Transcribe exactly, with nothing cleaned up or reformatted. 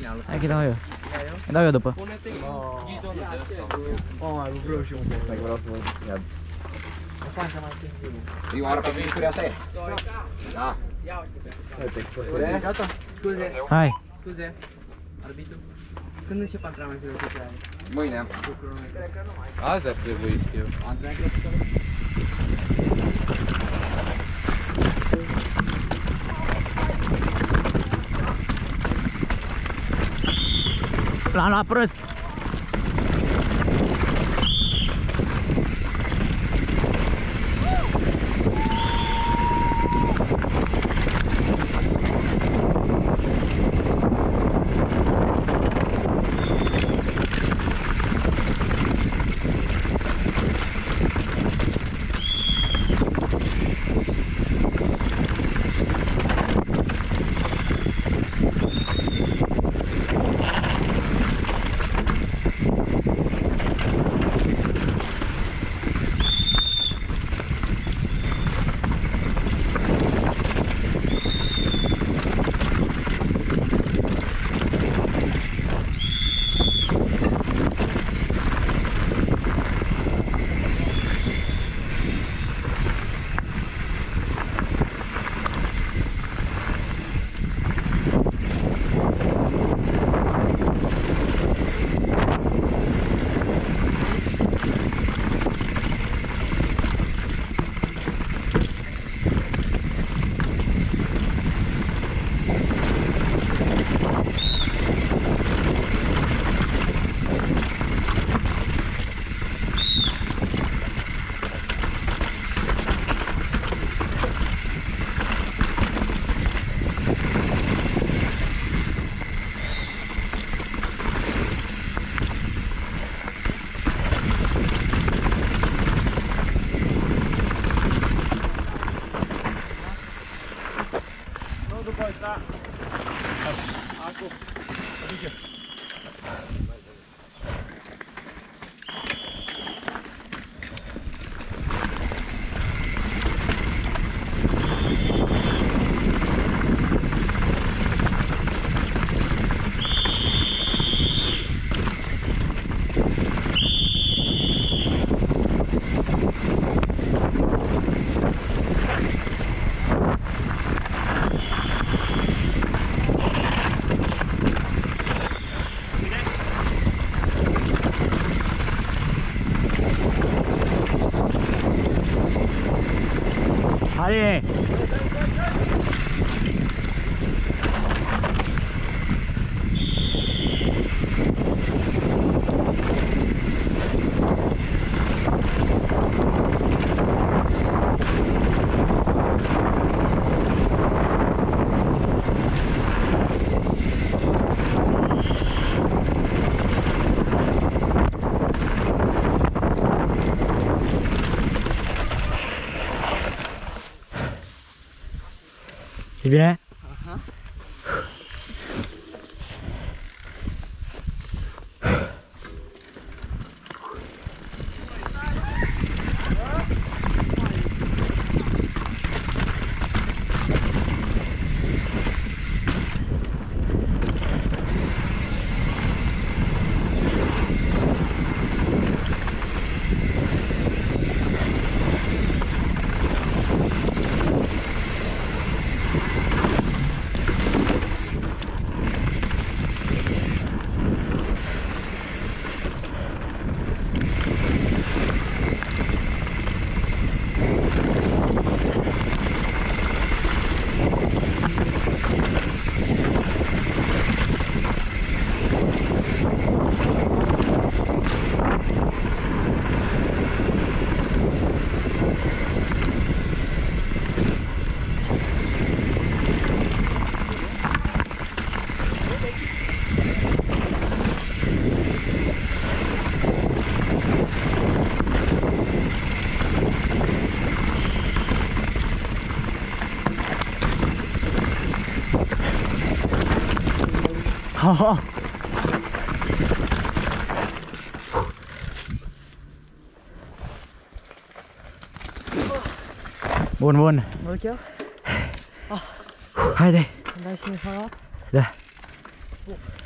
Hai că dau eu. Dau eu după. Pune-te ghidonul de ăsta. O, mai vreau și un bol. Mai vreau să mă iad. O facem mai târziu. Prima oară pe viitoria asta e? Da. Uite, gata? Scuze. Hai. Scuze. Arbitru. Când încep antrenamentul de cuplare? Mâine. Azi ar trebui, știu. Antrenamentul de cuplare? L-am luat prost. Hai! E bine? Aha. Oh. Bun, bun. Mă chiar? Haide. Îmi dai și mie fara? Da.